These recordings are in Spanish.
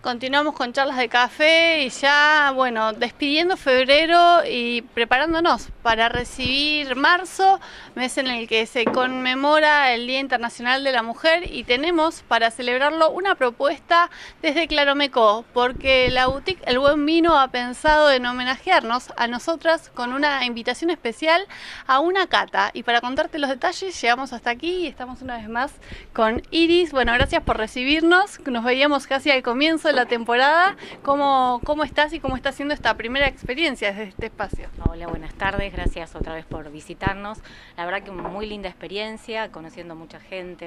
Continuamos con charlas de café y ya, bueno, despidiendo febrero y preparándonos para recibir marzo, mes en el que se conmemora el Día Internacional de la Mujer, y tenemos para celebrarlo una propuesta desde Claromecó, porque la boutique El Buen Vino ha pensado en homenajearnos a nosotras con una invitación especial a una cata. Y para contarte los detalles llegamos hasta aquí y estamos una vez más con Iris. Bueno, gracias por recibirnos, nos veíamos casi al comienzo de la temporada. ¿Cómo estás y cómo está siendo esta primera experiencia desde este espacio? Hola, buenas tardes, gracias otra vez por visitarnos. La verdad que muy linda experiencia, conociendo mucha gente,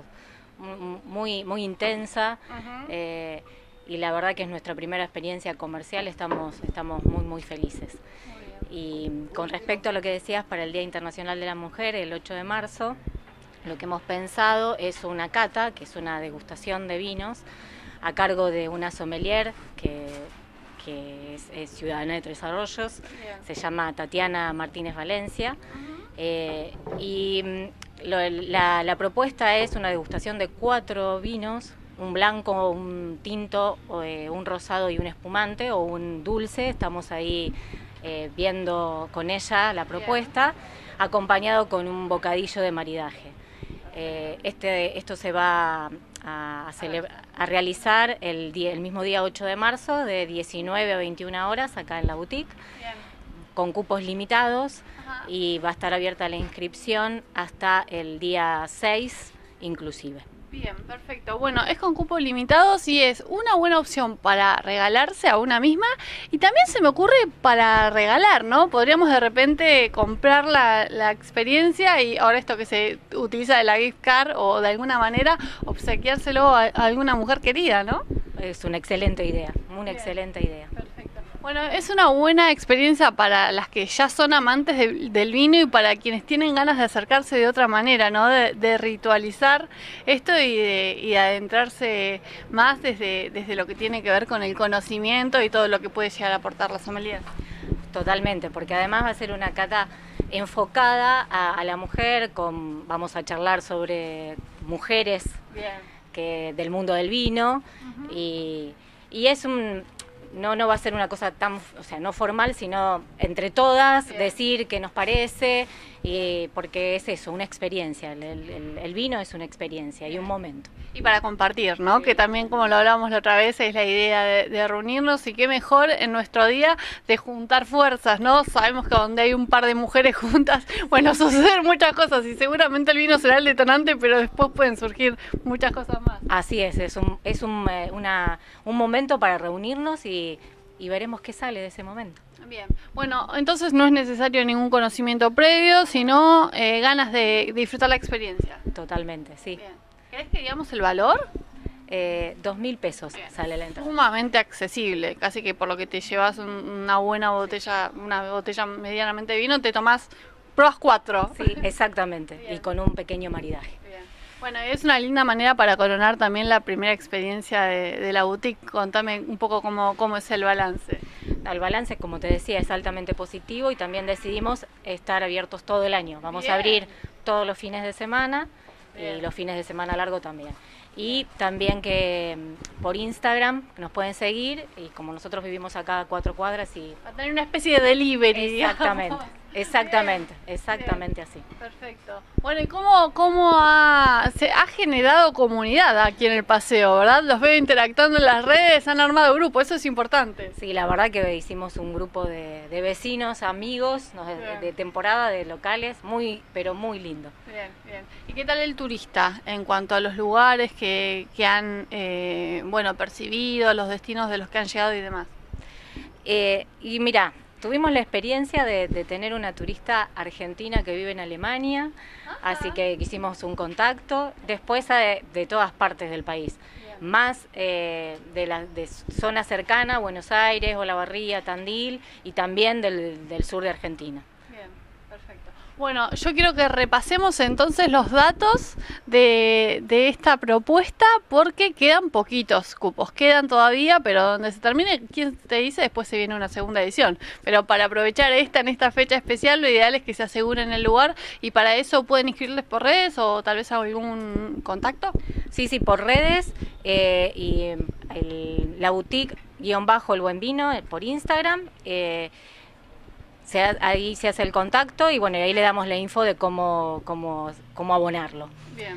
muy intensa. Y la verdad que es nuestra primera experiencia comercial, estamos muy felices. Y con respecto a lo que decías para el Día Internacional de la Mujer, el 8 de marzo, lo que hemos pensado es una cata, que es una degustación de vinos, a cargo de una sommelier que es ciudadana de Tres Arroyos. Se llama Tatiana Martínez Valencia. La propuesta es una degustación de 4 vinos, un blanco, un tinto, un rosado y un espumante o un dulce. Estamos ahí viendo con ella la propuesta, acompañado con un bocadillo de maridaje. Esto se va a realizar el mismo día 8 de marzo, de 19 a 21 horas, acá en la boutique, con cupos limitados. Y va a estar abierta la inscripción hasta el día 6 inclusive. Bien, perfecto. Bueno, es con cupos limitados y es una buena opción para regalarse a una misma, y también se me ocurre para regalar, ¿no? Podríamos de repente comprar la experiencia y ahora esto que se utiliza de la gift card, o de alguna manera obsequiárselo a alguna mujer querida, ¿no? Es una excelente idea, excelente idea. Perfecto. Bueno, es una buena experiencia para las que ya son amantes del vino y para quienes tienen ganas de acercarse de otra manera, ¿no? De ritualizar esto y de adentrarse más desde lo que tiene que ver con el conocimiento y todo lo que puede llegar a aportar la sommelier. Totalmente, porque además va a ser una cata enfocada a la mujer, vamos a charlar sobre mujeres del mundo del vino. Y es no va a ser una cosa tan, no formal, sino entre todas, decir qué nos parece, porque es eso, una experiencia. El vino es una experiencia y un momento. Y para compartir, ¿no? Sí. Que también, como lo hablábamos la otra vez, es la idea de reunirnos, y qué mejor en nuestro día de juntar fuerzas, ¿no? Sabemos que donde hay un par de mujeres juntas, bueno, suceden muchas cosas, y seguramente el vino será el detonante, pero después pueden surgir muchas cosas más. Así es un momento para reunirnos y veremos qué sale de ese momento. Bien, bueno, entonces no es necesario ningún conocimiento previo, sino ganas de disfrutar la experiencia. Totalmente, sí. Bien. ¿Querés que digamos el valor? 2.000 pesos sale la entrada. Sumamente accesible, casi que por lo que te llevas una buena botella, una botella medianamente de vino, te tomás, pruebas 4. Sí, exactamente. Bien. Y con un pequeño maridaje. Bien. Bueno, es una linda manera para coronar también la primera experiencia de la boutique. Contame un poco cómo es el balance. El balance, como te decía, es altamente positivo, y también decidimos estar abiertos todo el año. Vamos a abrir todos los fines de semana. Y los fines de semana largo también. Y también que por Instagram nos pueden seguir, y como nosotros vivimos acá a 4 cuadras y... Va a tener una especie de delivery. Exactamente, así. Perfecto. Bueno, ¿y cómo se ha generado comunidad aquí en el paseo, verdad? Los veo interactuando en las redes, han armado grupo, eso es importante. Sí, la verdad que hicimos un grupo de vecinos, amigos, de temporada, de locales, pero muy lindo. Bien. ¿Y qué tal el turista en cuanto a los lugares que han percibido, los destinos de los que han llegado y demás? Y mira, tuvimos la experiencia de tener una turista argentina que vive en Alemania, así que hicimos un contacto. Después de todas partes del país, más de zona cercana, Buenos Aires, Olavarría, Tandil, y también del sur de Argentina. Bien, perfecto. Bueno, yo quiero que repasemos entonces los datos de esta propuesta, porque quedan poquitos cupos, quedan todavía, pero donde se termine, quién te dice, después se viene una segunda edición. Pero para aprovechar en esta fecha especial, lo ideal es que se aseguren el lugar, y para eso pueden inscribirles por redes o tal vez algún contacto. Sí, por redes, y la boutique _el buen vino por Instagram. Ahí se hace el contacto y bueno, ahí le damos la info de cómo abonarlo. Bien.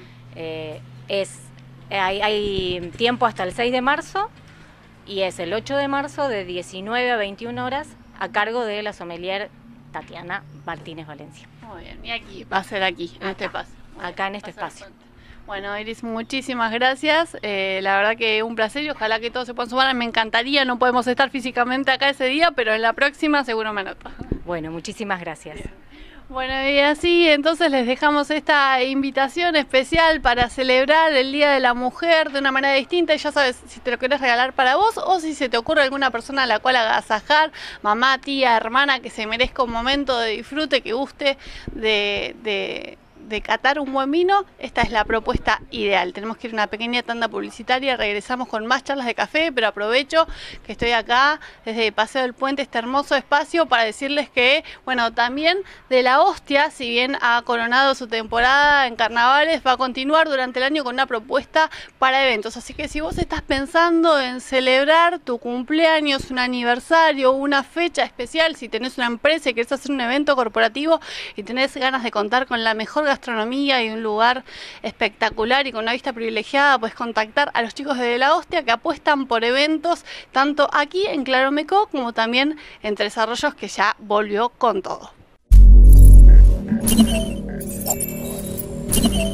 Hay tiempo hasta el 6 de marzo y es el 8 de marzo de 19 a 21 horas a cargo de la sommelier Tatiana Martínez Valencia. Muy bien, y aquí, va a ser aquí, en este espacio. Acá en este espacio. Bueno, Iris, muchísimas gracias. La verdad que un placer y ojalá que todos se puedan sumar. Me encantaría, no podemos estar físicamente acá ese día, pero en la próxima seguro me anoto. Bueno, muchísimas gracias. Bien. Bueno, y así entonces les dejamos esta invitación especial para celebrar el Día de la Mujer de una manera distinta. Y ya sabes, si te lo querés regalar para vos o si se te ocurre alguna persona a la cual agasajar, mamá, tía, hermana, que se merezca un momento de disfrute, que guste de catar un buen vino, esta es la propuesta ideal. Tenemos que ir a una pequeña tanda publicitaria, regresamos con más charlas de café, pero aprovecho que estoy acá desde Paseo del Puente, este hermoso espacio, para decirles que, bueno, también de la Hostia, si bien ha coronado su temporada en carnavales, va a continuar durante el año con una propuesta para eventos. Así que si vos estás pensando en celebrar tu cumpleaños, un aniversario, una fecha especial, si tenés una empresa y querés hacer un evento corporativo y tenés ganas de contar con la mejor gastronomía y un lugar espectacular y con una vista privilegiada, puedes contactar a los chicos de La Hostia, que apuestan por eventos tanto aquí en Claromecó como también en Tres Arroyos, que ya volvió con todo.